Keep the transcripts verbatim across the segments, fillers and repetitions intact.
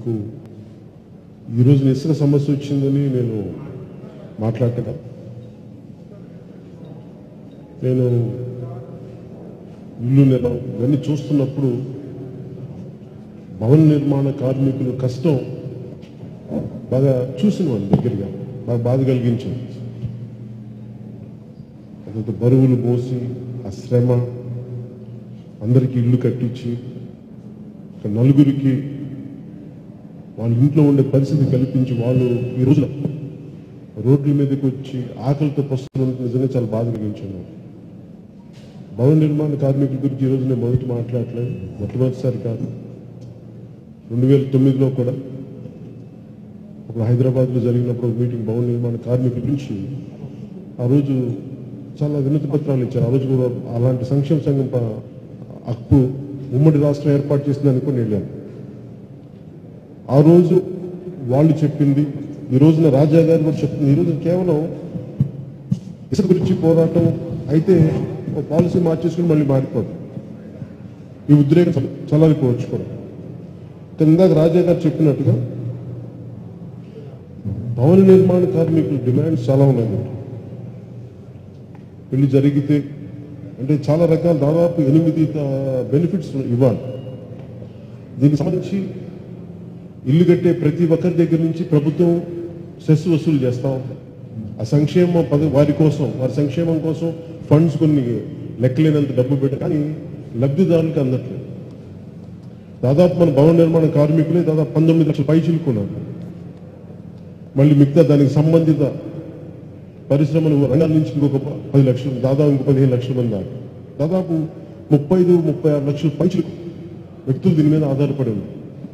మీకు ఈరోజు ఇసుక సమస్య వచ్చిందని నేను మాట్లాడటం నేను ఇల్లు నిర్మాణం ఇవన్నీ చూస్తున్నప్పుడు భవన నిర్మాణ కార్మికుల కష్టం బాగా చూసిన వాళ్ళు దగ్గరగా బాగా బాధ కలిగించింది. అదంత బరువులు మోసి ఆ శ్రమ అందరికీ ఇల్లు కట్టించి నలుగురికి వాళ్ళ ఇంట్లో ఉండే పరిస్థితి కల్పించి వాళ్ళు ఈ రోజున రోడ్ల మీదకి వచ్చి ఆకలితో పస్తులు నిజంగా చాలా బాధ కలిగించాను. భవన నిర్మాణ కార్మికుల గురించి ఈరోజు నేను మొదటి మాట్లాడలేదు, మొట్టమొదటిసారి కాదు. రెండు వేల తొమ్మిదిలో కూడా అప్పుడు హైదరాబాద్లో జరిగినప్పుడు మీటింగ్ భవన నిర్మాణ కార్మికుల గురించి ఆ రోజు చాలా వినతి పత్రాలు ఇచ్చారు. ఆ రోజు కూడా అలాంటి సంక్షేమ సంఘం అప్పు ఉమ్మడి రాష్ట్రం ఏర్పాటు చేసిందని కూడా వెళ్ళాను. ఆ రోజు వాళ్ళు చెప్పింది ఈ రోజున రాజా గారు కూడా చెప్తుంది. ఈరోజు కేవలం ఇసుక గురించి పోరాటం అయితే పాలసీ మార్చేసుకుని మళ్ళీ మారిపోదు. ఈ ఉద్రేకం చల్లారిపోవచ్చు కూడా. ఇందాక రాజా గారు చెప్పినట్టుగా భవన నిర్మాణ కార్మికుల డిమాండ్స్ చాలా ఉన్నాయి. పెళ్లి జరిగితే అంటే చాలా రకాల దాదాపు ఎనిమిది బెనిఫిట్స్ ఇవ్వాలి. దీనికి సంబంధించి ఇల్లు కట్టే ప్రతి ఒక్కరి దగ్గర నుంచి ప్రభుత్వం సెస్ వసూలు చేస్తాం. ఆ సంక్షేమ పద వారి కోసం వారి సంక్షేమం కోసం ఫండ్స్ కొన్ని లెక్కలేనంత డబ్బు పెట్టారు, కానీ లబ్ధిదారులకు అందట్లేదు. దాదాపు మన భవన నిర్మాణ కార్మికులే దాదాపు పంతొమ్మిది లక్షల పై చిలుకున్నారు. మళ్ళీ మిగతా దానికి సంబంధిత పరిశ్రమలు రంగాల నుంచి ఇంకొక పది లక్షలు దాదాపు ఇంకో పదిహేను లక్షల మంది దాకా దాదాపు ముప్పై ఐదు ముప్పై ఆరు లక్షల పై చిలుకు వ్యక్తులు దీని మీద ఆధారపడి ఉన్నారు.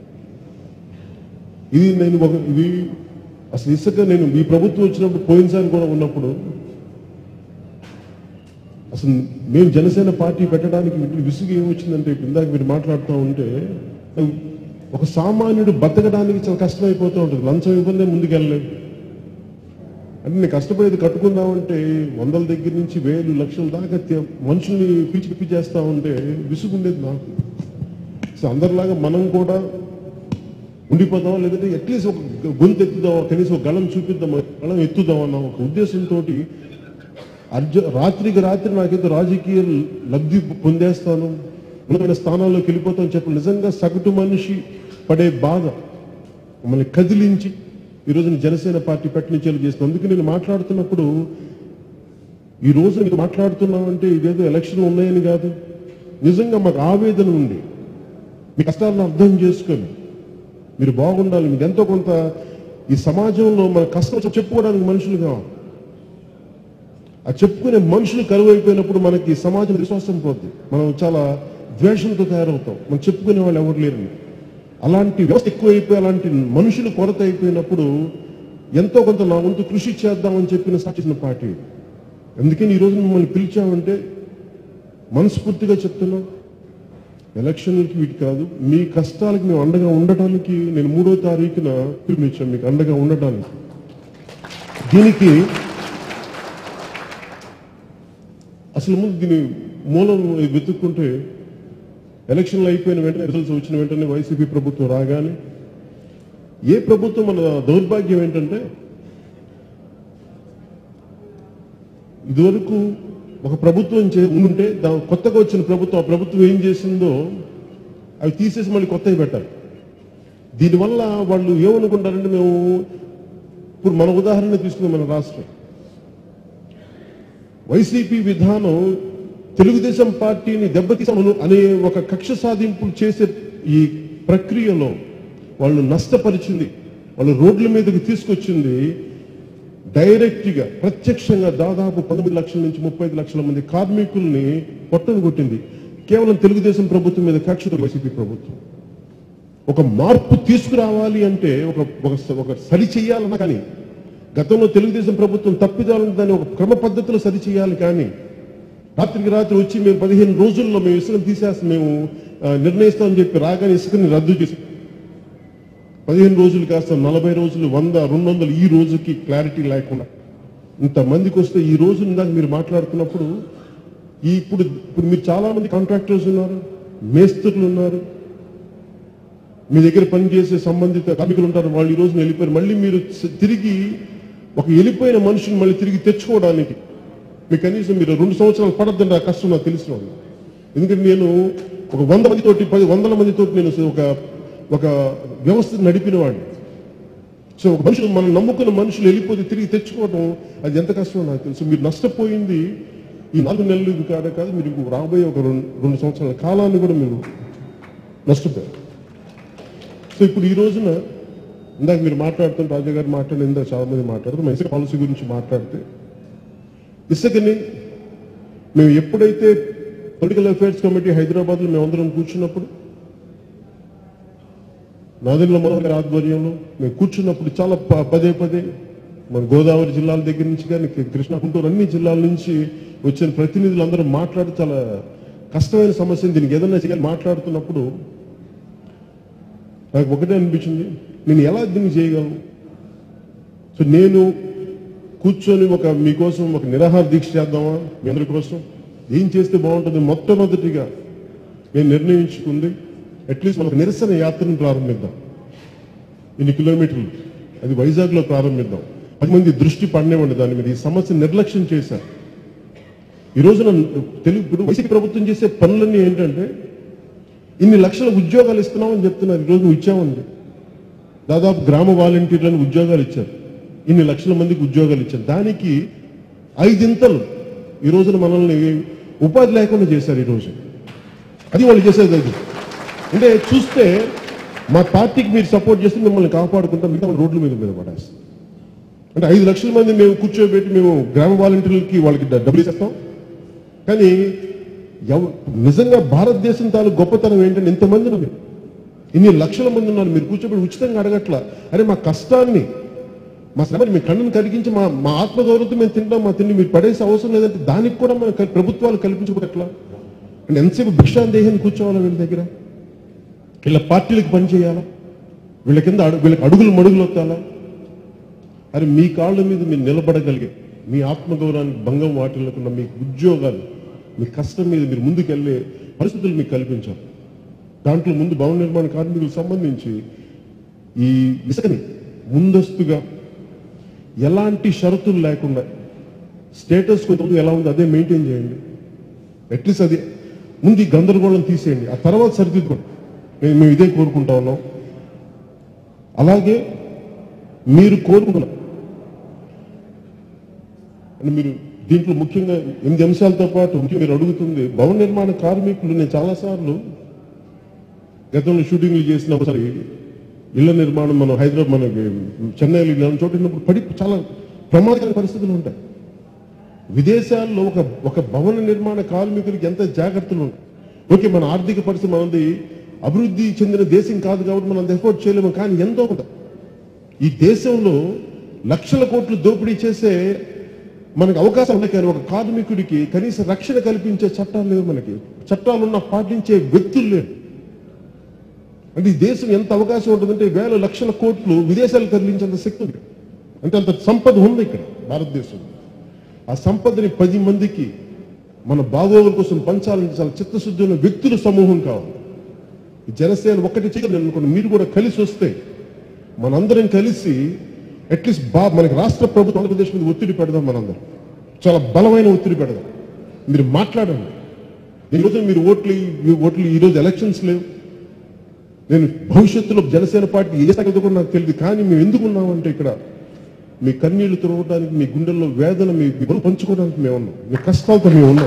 ఇది నేను ఒక ఇది అసలు ఇసుక నేను ఈ ప్రభుత్వం వచ్చినప్పుడు పోయినసారి కూడా ఉన్నప్పుడు అసలు మేము జనసేన పార్టీ పెట్టడానికి విసుగు ఏమొచ్చిందంటే ఇందాక మీరు మాట్లాడుతూ ఉంటే ఒక సామాన్యుడు బతకడానికి చాలా కష్టమైపోతూ ఉంటుంది. లంచం ఇవ్వదే ముందుకెళ్ళలేదు. అంటే నేను కష్టపడేది కట్టుకుందామంటే వందల దగ్గర నుంచి వేలు లక్షల దాకా మనుషుల్ని పిలిచి పిప్పి చేస్తా ఉంటే విసుగుండేది నాకు. సో అందరిలాగా మనం కూడా ఉండిపోదామా, లేదంటే అట్లీస్ట్ ఒక గొంతు ఎత్తుదామా, కనీసం ఒక గళం చూపిద్దామా, గళం ఎత్తుదామన్న ఒక ఉద్దేశంతో అర్జ రాత్రికి రాత్రి నాకేదో రాజకీయ లబ్ధి పొందేస్తాను, ఉన్నతమైన స్థానాల్లోకి వెళ్ళిపోతాను చెప్పి నిజంగా సగటు మనిషి పడే బాధ మమ్మల్ని కదిలించి ఈరోజు జనసేన పార్టీ పెట్టనిచ్చేలు చేస్తాను. అందుకే నేను మాట్లాడుతున్నప్పుడు ఈ రోజు నేను మాట్లాడుతున్నామంటే ఇదేదో ఎలక్షన్లు ఉన్నాయని కాదు, నిజంగా మాకు ఆవేదన ఉంది. మీ కష్టాలను అర్థం చేసుకొని మీరు బాగుండాలి. మీకు ఎంతో కొంత ఈ సమాజంలో మన కష్టం చెప్పుకోవడానికి మనుషులు కావాలి. ఆ చెప్పుకునే మనుషులు కరువు అయిపోయినప్పుడు మనకి సమాజం విశ్వాసం పోద్ది. మనం చాలా ద్వేషంతో తయారవుతాం. మనం చెప్పుకునే వాళ్ళు ఎవరు లేరు. అలాంటి వ్యవస్థ ఎక్కువైపోయి అలాంటి మనుషులు కొరత అయిపోయినప్పుడు ఎంతో కొంత నా వంతు కృషి చేద్దామని చెప్పిన సాక్షిన పార్టీ. అందుకని ఈరోజు మిమ్మల్ని పిలిచామంటే మనస్ఫూర్తిగా చెప్తున్నాం, ఎలక్షన్లకి వీటి కాదు, మీ కష్టాలకు మేము అండగా ఉండటానికి నేను మూడో తారీఖున పిలుపునిచ్చాను మీకు అండగా ఉండటానికి. దీనికి అసలు ముందు దీని మూలం వెతుక్కుంటే ఎలక్షన్లు అయిపోయిన వెంటనే రిజల్ట్స్ వచ్చిన వెంటనే వైసీపీ ప్రభుత్వం రాగానే ఏ ప్రభుత్వం మన దౌర్భాగ్యం ఏంటంటే ఇదివరకు ఒక ప్రభుత్వం ఉంటే కొత్తగా వచ్చిన ప్రభుత్వం ఆ ప్రభుత్వం ఏం చేసిందో అవి తీసేసి మళ్ళీ కొత్తవి పెట్టాలి. దీనివల్ల వాళ్ళు ఏమనుకుంటారంటే మేము ఇప్పుడు మన ఉదాహరణ తీసుకున్నాం. మన రాష్ట్రం వైసీపీ విధానం తెలుగుదేశం పార్టీని దెబ్బతీసాము అనే ఒక కక్ష సాధింపులు చేసే ఈ ప్రక్రియలో వాళ్ళు నష్టపరిచింది, వాళ్ళు రోడ్ల మీదకి తీసుకొచ్చింది డైరెక్ట్గా ప్రత్యక్షంగా దాదాపు పంతొమ్మిది లక్షల నుంచి ముప్పై ఐదు లక్షల మంది కార్మికుల్ని పొట్టను కొట్టింది కేవలం తెలుగుదేశం ప్రభుత్వం మీద కక్షతో. వైసీపీ ప్రభుత్వం ఒక మార్పు తీసుకురావాలి అంటే ఒక ఒక సరి చేయాలన్నా కానీ గతంలో తెలుగుదేశం ప్రభుత్వం తప్పిదాలను దాన్ని ఒక క్రమ పద్ధతిలో సరి చేయాలి. కానీ రాత్రికి రాత్రి వచ్చి మేము పదిహేను రోజుల్లో మేము ఇసుకను తీసేస్తాం, మేము నిర్ణయిస్తామని చెప్పి రాగానే ఇసుకని రద్దు చేసి పదిహేను రోజులు కాస్త నలభై రోజులు వంద రెండు వందలు ఈ రోజుకి క్లారిటీ లేకుండా ఇంతమందికి వస్తే ఈ రోజు ఇందాక మీరు మాట్లాడుతున్నప్పుడు ఈ ఇప్పుడు ఇప్పుడు మీరు చాలా మంది కాంట్రాక్టర్స్ ఉన్నారు, మేస్త్రులు ఉన్నారు, మీ దగ్గర పనిచేసే సంబంధిత కార్మికులు ఉంటారు, వాళ్ళు ఈ రోజున వెళ్ళిపోయారు. మళ్ళీ మీరు తిరిగి ఒక వెళ్ళిపోయిన మనుషుని మళ్ళీ తిరిగి తెచ్చుకోవడానికి మీకు కనీసం మీరు రెండు సంవత్సరాలు పడద్దండి. ఆ కష్టం నాకు తెలిసిన వాళ్ళు. ఎందుకంటే నేను ఒక వంద మందితోటి పది వందల మందితోటి నేను ఒక ఒక వ్యవస్థ నడిపిన వాడిని. సో ఒక మనుషులు మనం నమ్ముకున్న మనుషులు వెళ్ళిపోతే తిరిగి తెచ్చుకోవడం అది ఎంత కష్టమో నాకు తెలుసు. మీరు నష్టపోయింది ఈ నాలుగు నెలలు కాదు కాదు మీరు ఇంకో రాబోయే ఒక రెండు రెండు సంవత్సరాల కాలాన్ని కూడా మీరు నష్టపోయారు. సో ఇప్పుడు ఈ రోజున ఇందాక మీరు మాట్లాడుతున్న రాజా గారు మాట్లాడిన ఇందాక చాలా మంది మాట్లాడుతూ ఇసుక పాలసీ గురించి మాట్లాడితే, ఇసుకని మేము ఎప్పుడైతే పొలిటికల్ అఫైర్స్ కమిటీ హైదరాబాద్లో మేమందరం కూర్చున్నప్పుడు, నాదెండ్ల మనోహర్ గారి ఆధ్వర్యంలో మేము కూర్చున్నప్పుడు చాలా పదే పదే మన గోదావరి జిల్లాల దగ్గర నుంచి కానీ కృష్ణా గుంటూరు అన్ని జిల్లాల నుంచి వచ్చిన ప్రతినిధులు అందరూ మాట్లాడి చాలా కష్టమైన సమస్యను దీనికి ఏదైనా చేయాలి మాట్లాడుతున్నప్పుడు నాకు ఒకటే అనిపించింది, నేను ఎలా దీన్ని చేయగలను. సో నేను కూర్చొని ఒక మీకోసం ఒక నిరాహార దీక్ష చేద్దామా, మీ అందరి కోసం ఏం చేస్తే బాగుంటుంది. మొట్టమొదటిగా నేను నిర్ణయించుకుంది అట్లీస్ట్ మనకు నిరసన యాత్రను ప్రారంభిద్దాం. ఇన్ని కిలోమీటర్లు అది వైజాగ్లో ప్రారంభిద్దాం. పది మంది దృష్టి పడినేవ్వండి దాని మీద. ఈ సమస్య నిర్లక్ష్యం చేశారు. ఈ రోజున తెలుగు ఇప్పుడు వైసీపీ ప్రభుత్వం చేసే పనులన్నీ ఏంటంటే ఇన్ని లక్షల ఉద్యోగాలు ఇస్తున్నామని చెప్తున్నారు. ఈరోజు ఇచ్చామండి, దాదాపు గ్రామ వాలంటీర్లను ఉద్యోగాలు ఇచ్చారు. ఇన్ని లక్షల మందికి ఉద్యోగాలు ఇచ్చారు. దానికి ఐదింతలు ఈ రోజున మనల్ని ఉపాధి లేకుండా చేశారు. ఈరోజు అది వాళ్ళు చేసేది. అది అంటే చూస్తే మా పార్టీకి మీరు సపోర్ట్ చేస్తే మిమ్మల్ని కాపాడుకుంటాం, మిగతా రోడ్ల మీద మీద పడేస్తాం. అంటే ఐదు లక్షల మంది మేము కూర్చోబెట్టి మేము గ్రామ వాలంటీర్లకి వాళ్ళకి డబ్బులు ఇస్తాం. కానీ నిజంగా భారతదేశం తాలూకు గొప్పతనం ఏంటంటే ఇంతమంది ఉన్నారు, ఇన్ని లక్షల మంది ఉన్నారు. మీరు కూర్చోబెట్టి ఉచితంగా అడగట్లా. అరే మా కష్టాన్ని మా శ్రమని మీ కన్నును కరిగించి మా మా ఆత్మగౌరవంతో మేము తింటాం, మా తిండి మీరు పడేసే అవసరం లేదంటే దానికి కూడా మన ప్రభుత్వాలు కల్పించబోట్లా. అంటే ఎంతసేపు భిక్షాందేహాన్ని కూర్చోవాలా వీళ్ళ దగ్గర, వీళ్ళ పార్టీలకు పని చేయాలా, వీళ్ళ కింద వీళ్ళకి అడుగులు మడుగులు వస్తాలా. అరే మీ కాళ్ళ మీద మీరు నిలబడగలిగే, మీ ఆత్మగౌరవానికి భంగం వాటిల్లకుండా మీ ఉద్యోగాలు మీ కష్టం మీద మీరు ముందుకెళ్లే పరిస్థితులు మీకు కల్పించాలి. దాంట్లో ముందు భవన నిర్మాణ కార్మికులకు సంబంధించి ఈ ఇసుకని ముందస్తుగా ఎలాంటి షరతులు లేకుండా స్టేటస్ కొంతమంది ఎలా ఉందో అదే మెయింటైన్ చేయండి. అట్లీస్ట్ అది ముందు ఈ గందరగోళం తీసేయండి, ఆ తర్వాత సరిదిద్దుకోండి. మేము మేము ఇదే కోరుకుంటా ఉన్నాం. అలాగే మీరు కోరుకున్న అంటే మీరు దీంట్లో ముఖ్యంగా ఎనిమిది అంశాలతో పాటు ముఖ్యంగా మీరు అడుగుతుంది భవన నిర్మాణ కార్మికులు. నేను చాలాసార్లు గతంలో షూటింగ్లు చేసినప్పుడు ఇళ్ల నిర్మాణం మనం హైదరాబాద్ మనకి చెన్నైలో ఇలాంటి చోటినప్పుడు పడి చాలా ప్రమాదకర పరిస్థితులు ఉంటాయి. విదేశాల్లో ఒక ఒక భవన నిర్మాణ కార్మికులకి ఎంత జాగ్రత్తలు ఉంటాయి. ఓకే మన ఆర్థిక పరిస్థితి మనది అభివృద్ధి చెందిన దేశం కాదు కాబట్టి మనం అంత ఎఫోర్డ్ చేయలేము. కానీ ఎంతో కొంత ఈ దేశంలో లక్షల కోట్లు దోపిడీ చేసే మనకు అవకాశం ఉన్నాయి. కానీ ఒక కార్మికుడికి కనీస రక్షణ కల్పించే చట్టాలు లేవు. మనకి చట్టాలున్న పాటించే వ్యక్తులు లేరు. అంటే ఈ దేశం ఎంత అవకాశం ఉంటుందంటే వేల లక్షల కోట్లు విదేశాలు తరలించేంత శక్తి ఉంది. అంటే అంత సంపద ఉంది ఇక్కడ భారతదేశంలో. ఆ సంపదని పది మందికి మన బాగోగుల కోసం పంచాలంటే చాలా చిత్తశుద్ధి ఉన్న వ్యక్తుల సమూహం కావాలి. జనసేన ఒక్కటి చేయలేదు అనుకోండి, మీరు కూడా కలిసి వస్తే మనందరం కలిసి అట్లీస్ట్ బా మనకి రాష్ట్ర ప్రభుత్వం ఆంధ్రప్రదేశ్ మీద ఒత్తిడి పెడదాం. మనందరం చాలా బలమైన ఒత్తిడి పెడదాం. మీరు మాట్లాడండి. ఈరోజు మీరు ఓట్లు ఓట్లు ఈరోజు ఎలక్షన్స్ లేవు. నేను భవిష్యత్తులో జనసేన పార్టీ ఏ సంగతి కూడా నాకు తెలియదు. కానీ మేము ఎందుకు ఉన్నామంటే ఇక్కడ మీ కన్నీళ్లు తుడవడానికి, మీ గుండెల్లో వేదన మీ పంచుకోవడానికి మేము ఉన్నాం. మీ కష్టాలతో మేము ఉన్నాం.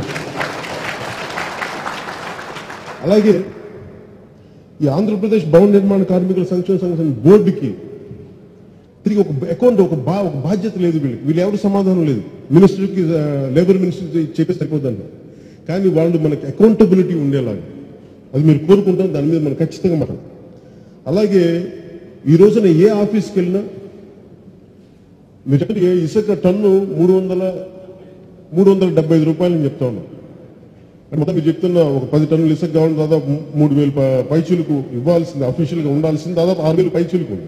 అలాగే ఈ ఆంధ్రప్రదేశ్ భవన నిర్మాణ కార్మికుల సంక్షేమ సంఘం బోర్డుకి తిరిగి ఒక అకౌంట్ ఒక బా ఒక బాధ్యత లేదు. వీళ్ళకి వీళ్ళు ఎవరు సమాధానం లేదు. మినిస్టర్కి లేబర్ మినిస్టర్ చెప్పే సరిపోతుంది. కానీ వాళ్ళు మనకి అకౌంటబిలిటీ ఉండేలాగా అది మీరు కోరుకుంటాం. దాని మీద మనం ఖచ్చితంగా మనం అలాగే ఈ రోజున ఏ ఆఫీస్కి వెళ్ళినా మీరు చెప్పండి ఇసుక టన్ను మూడు వందల మూడు వందల డెబ్బై ఐదు రూపాయలు చెప్తా ఉన్నాం. మొత్తం మీరు చెప్తున్న ఒక పది టన్నులు ఇసుక కావాలి దాదాపు మూడు వేలు పైచీలకు ఇవ్వాల్సింది, అఫీషియల్గా ఉండాల్సింది దాదాపు ఆరు వేలు పైచీలకు ఉంది.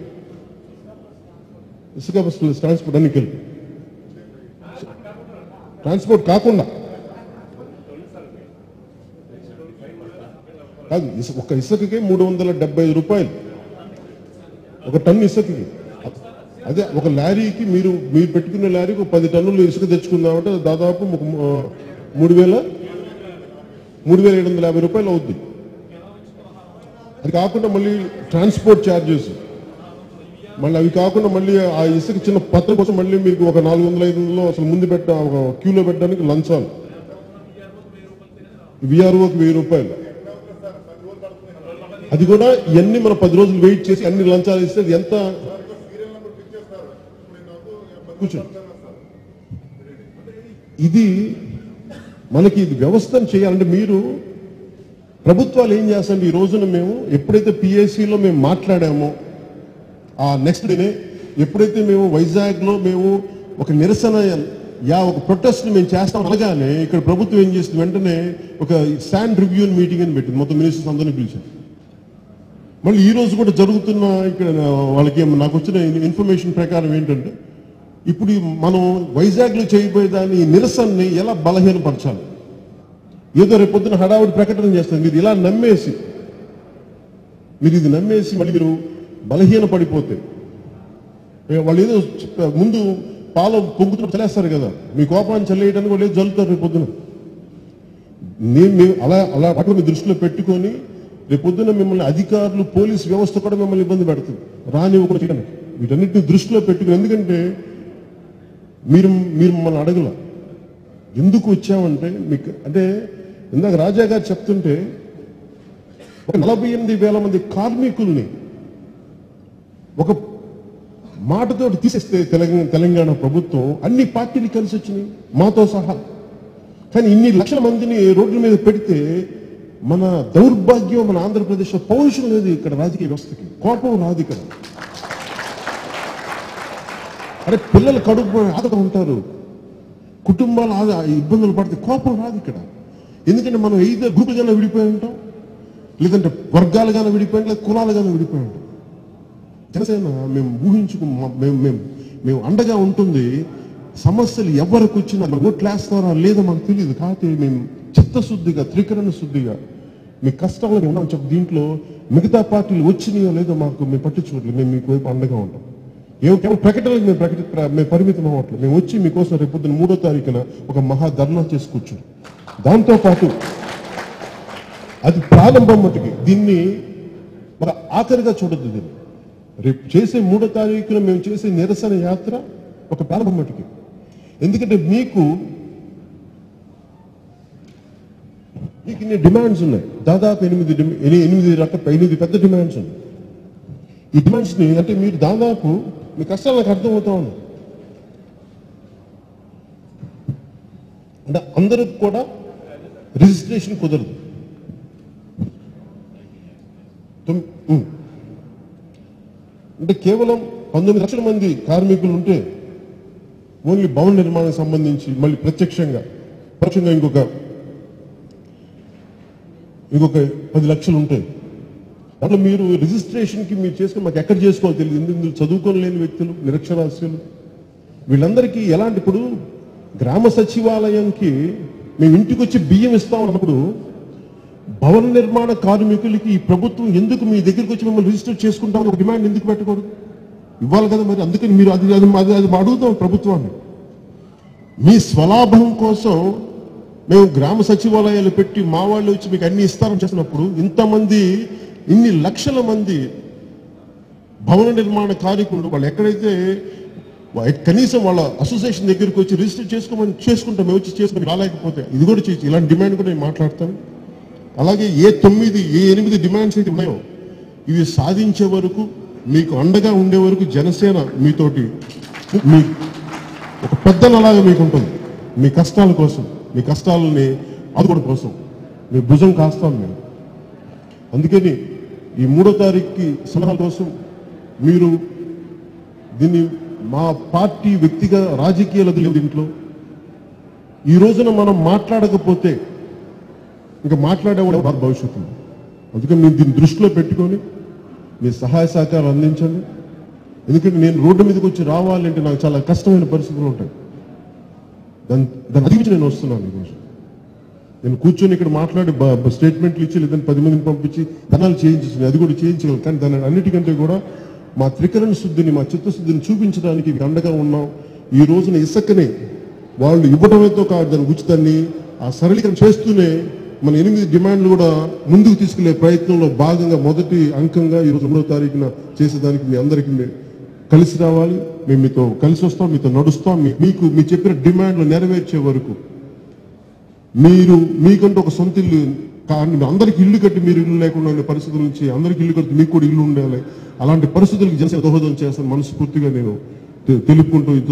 ఇసుక బస్సులు ట్రాన్స్పోర్ట్ అన్ని కలిపి ట్రాన్స్పోర్ట్ కాకుండా కాదు, ఒక ఇసుకకే మూడు వందల డెబ్బై ఐదు రూపాయలు ఒక టన్ను ఇసుకకి. అదే ఒక లారీకి మీరు మీరు పెట్టుకునే లారీకి ఒక పది టన్నులు ఇసుక తెచ్చుకుందామంటే దాదాపు ఒక మూడు వేల మూడు వేల ఏడు వందల యాభై రూపాయలు అవుద్ది. అది కాకుండా మళ్ళీ ట్రాన్స్పోర్ట్ ఛార్జెస్, మళ్ళీ అవి కాకుండా మళ్ళీ ఆ ఇసుక చిన్న పత్రం కోసం మళ్ళీ మీకు ఒక నాలుగు వందల ఐదు వందలు అసలు ముందు పెట్ట ఒక క్యూలో పెట్టడానికి లంచాలు, విఆర్ఓకి వెయ్యి రూపాయలు. అది కూడా ఇవన్నీ మనం పది రోజులు వెయిట్ చేసి అన్ని లంచాలు ఇస్తే ఎంత కూర్చో. ఇది మనకి ఇది వ్యవస్థను చేయాలంటే మీరు ప్రభుత్వాలు ఏం చేస్తారంటే ఈ రోజున మేము ఎప్పుడైతే పిఎస్సిలో మేము మాట్లాడామో ఆ నెక్స్ట్ డేనే ఎప్పుడైతే మేము వైజాగ్లో మేము ఒక నిరసన యా ఒక ప్రొటెస్ట్ మేము చేస్తాం అనగానే ఇక్కడ ప్రభుత్వం ఏం చేస్తుంది, వెంటనే ఒక స్టాండ్ రివ్యూ మీటింగ్ అని పెట్టింది, మొత్తం మినిస్టర్స్ అందరినీ పిలిచారు. మళ్ళీ ఈ రోజు కూడా జరుగుతున్న ఇక్కడ వాళ్ళకి నాకు వచ్చిన ఇన్ఫర్మేషన్ ప్రకారం ఏంటంటే ఇప్పుడు మనం వైజాగ్లో చేయబోయేదాన్ని నిరసనని ఎలా బలహీనపరచాలి, ఏదో రేపు పొద్దున హడావుడి ప్రకటన చేస్తారు, మీరు ఇలా నమ్మేసి మీరు ఇది నమ్మేసి మళ్ళీ మీరు బలహీన పడిపోతే వాళ్ళు ఏదో ముందు పాలు పొంగుతున్న చల్లేస్తారు కదా, మీ కోపాన్ని చల్లేయడానికి వాళ్ళు ఏదో జల్లుతారు రేపు పొద్దున. నేను అలా అలా వాటిని మీ దృష్టిలో పెట్టుకొని రేపు పొద్దున మిమ్మల్ని అధికారులు పోలీస్ వ్యవస్థ కూడా మిమ్మల్ని ఇబ్బంది పెడుతుంది రానివ్వకుండా చేయడానికి. వీటన్నిటిని దృష్టిలో పెట్టుకుని, ఎందుకంటే మీరు మీరు మమ్మల్ని అడగల ఎందుకు వచ్చామంటే మీకు అంటే ఇందాక రాజా గారు చెప్తుంటే ఒక నలభై ఎనిమిది వేల మంది కార్మికుల్ని ఒక మాటతో తీసేస్తే తెలంగాణ తెలంగాణ ప్రభుత్వం అన్ని పార్టీలు కలిసి వచ్చినాయి మాతో సహా. కానీ ఇన్ని లక్షల మందిని రోడ్ల మీద పెడితే మన దౌర్భాగ్యం మన ఆంధ్రప్రదేశ్లో పౌరుషం లేదు, ఇక్కడ రాజకీయ వ్యవస్థకి కోపం రాదు. ఇక్కడ అరే పిల్లలు కడుపు ఆదత ఉంటారు, కుటుంబాలు ఆదా ఇబ్బందులు పడితే కోపం రాదు ఇక్కడ. ఎందుకంటే మనం ఏదో గ్రూపులుగానే విడిపోయి ఉంటాం, లేదంటే వర్గాలుగానే విడిపోయి లేదా కులాలుగానే విడిపోయి ఉంటాం. జనసేన మేము ఊహించుకు మేము మేము మేము అండగా ఉంటుంది. సమస్యలు ఎవరికి వచ్చినా ఓట్లు వేస్తారా లేదో మాకు తెలియదు, కాకపోతే మేము చిత్తశుద్ధిగా త్రికరణ శుద్ధిగా మీ కష్టాలు ఉన్నాం చెప్పి దీంట్లో మిగతా పార్టీలు వచ్చినాయో లేదో మాకు మేము పట్టించుకోవట్లేదు, మేము మీకు వైపు అండగా ఉంటాం. ఏమో ప్రకటనలకు మేము ప్రకటి మేము పరిమితం అవ్వట్లేదు, మేము వచ్చి మీకోసం రేపు పొద్దున్న మూడో తారీఖున ఒక మహా ధర్నా చేసుకోవచ్చు. దాంతోపాటు అది ప్రారంభం మటుకి దీన్ని మన ఆఖరిగా చూడద్దు. దీన్ని రేపు చేసే మూడో తారీఖున మేము చేసే నిరసన యాత్ర ఒక ప్రారంభం మటుకి. ఎందుకంటే మీకు మీకు ఇన్ని డిమాండ్స్ ఉన్నాయి, దాదాపు ఎనిమిది ఎనిమిది రకాల ఎనిమిది పెద్ద డిమాండ్స్ ఉన్నాయి. ఈ డిమాండ్స్ ని అంటే మీరు దాదాపు మీ కష్టాలు నాకు అర్థమవుతా ఉన్నాయి. అంటే అందరికి కూడా రిజిస్ట్రేషన్ కుదరదు. అంటే కేవలం పంతొమ్మిది లక్షల మంది కార్మికులు ఉంటే ఓన్లీ భవన నిర్మాణానికి సంబంధించి మళ్ళీ ప్రత్యక్షంగా పరోక్షంగా ఇంకొక ఇంకొక పది లక్షలు ఉంటాయి. దాంట్లో మీరు రిజిస్ట్రేషన్కి మీరు చేసుకుని మాకు ఎక్కడ చేసుకోవాలి తెలియదు. ఎందుకు చదువుకొని లేని వ్యక్తులు, నిరక్షరాస్యులు, వీళ్ళందరికీ ఎలాంటి ఇప్పుడు గ్రామ సచివాలయంకి మేము ఇంటికి వచ్చి బియ్యం ఇస్తాం అన్నప్పుడు భవన నిర్మాణ కార్మికులకి ఈ ప్రభుత్వం ఎందుకు మీ దగ్గరికి వచ్చి మిమ్మల్ని రిజిస్టర్ చేసుకుంటామని ఒక డిమాండ్ ఎందుకు పెట్టకూడదు? ఇవ్వాలి కదా మరి. అందుకని మీరు అది అది అది అడుగుతాం ప్రభుత్వాన్ని. మీ స్వలాభం కోసం మేము గ్రామ సచివాలయాలు పెట్టి మా వాళ్ళు వచ్చి మీకు అన్ని ఇస్తారని చేసినప్పుడు ఇంతమంది ఇన్ని లక్షల మంది భవన నిర్మాణ కార్మికులు వాళ్ళు ఎక్కడైతే కనీసం వాళ్ళ అసోసియేషన్ దగ్గరికి వచ్చి రిజిస్టర్ చేసుకోమని చేసుకుంటాం, మేము వచ్చి చేసుకుని రాలేకపోతే ఇది కూడా చేసి ఇలాంటి డిమాండ్ కూడా నేను మాట్లాడతాను. అలాగే ఏ తొమ్మిది ఏ ఎనిమిది డిమాండ్స్ అయితే ఉన్నాయో ఇవి సాధించే వరకు మీకు అండగా ఉండే వరకు జనసేన మీతోటి మీ ఒక పెద్దలలాగా మీకు ఉంటుంది. మీ కష్టాల కోసం, మీ కష్టాలని ఆదుకోవడం కోసం మీ భుజం కాస్తాం మేము. అందుకని ఈ మూడో తారీఖుకి సలహాల కోసం మీరు దీన్ని మా పార్టీ వ్యక్తిగత రాజకీయాలకు లేదు దీంట్లో. ఈ రోజున మనం మాట్లాడకపోతే ఇంకా మాట్లాడేవాడు వారి భవిష్యత్తు. అందుకని మీరు దీన్ని దృష్టిలో పెట్టుకొని మీ సహాయ సహకారాలు అందించండి. ఎందుకంటే నేను రోడ్డు మీదకి వచ్చి రావాలంటే నాకు చాలా కష్టమైన పరిస్థితులు ఉంటాయి. దాన్ని దాన్ని అధిగించి నేను వస్తున్నాను. ఈరోజు నేను కూర్చొని ఇక్కడ మాట్లాడి స్టేట్మెంట్లు ఇచ్చి లేదని పది మందిని పంపించి ధనాలు చేయించాను, అది కూడా చేయించగలను. కానీ దాని అన్నిటికంటే కూడా మా త్రికరణ శుద్ధిని, మా చిత్తశుద్ధిని చూపించడానికి అండగా ఉన్నాం. ఈ రోజున ఇసుకని వాళ్ళు ఇవ్వడమేతో కాదు, దాని ఉచితాన్ని ఆ సరళీకరణ చేస్తూనే మన ఎనిమిది డిమాండ్లు కూడా ముందుకు తీసుకెళ్లే ప్రయత్నంలో భాగంగా మొదటి అంకంగా ఈ రోజు రెండో తారీఖున చేసేదానికి మీ అందరికీ కలిసి రావాలి. మేము మీతో కలిసి వస్తాం, మీతో నడుస్తాం. మీకు మీ చెప్పిన డిమాండ్లు నెరవేర్చే వరకు మీరు మీకంటూ ఒక సొంత ఇల్లు, కానీ అందరికి ఇల్లు కట్టి మీరు ఇల్లు లేకుండా ఉండే పరిస్థితుల నుంచి అందరికి ఇల్లు కట్టి మీకు కూడా ఇల్లు ఉండాలి. అలాంటి పరిస్థితులకు జనసేన దోహదం చేస్తాను మనస్ఫూర్తిగా నేను తెలుపుకుంటూ